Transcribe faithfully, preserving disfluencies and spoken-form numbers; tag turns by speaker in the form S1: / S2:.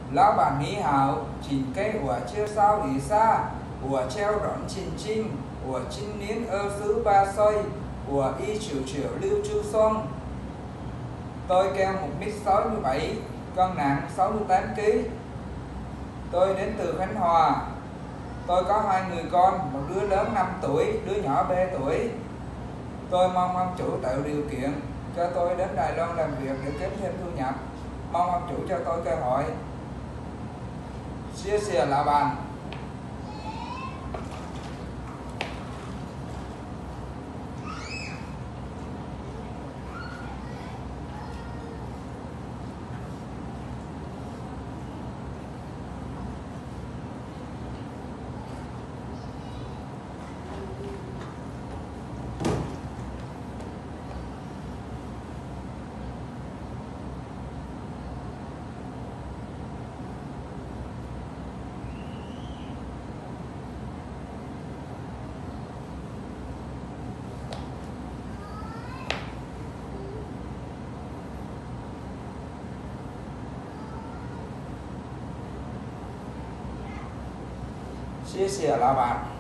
S1: Lão bản ní hảo, chỉnh cây của chiêu sao lý xa, của treo rõn chỉnh chinh, của chinh niên ơ sứ ba xoay, của y chiều chiều lưu chu xuân. Tôi cao một mét sáu mươi bảy, cân nặng sáu mươi tám ki lô gam. Tôi đến từ Khánh Hòa. Tôi có hai người con, một đứa lớn năm tuổi, đứa nhỏ ba tuổi. Tôi mong ông chủ tạo điều kiện cho tôi đến Đài Loan làm việc để kiếm thêm thu nhập. Mong ông chủ cho tôi cơ hội. Chia sẻ là bàn. Chia sẻ là bạn.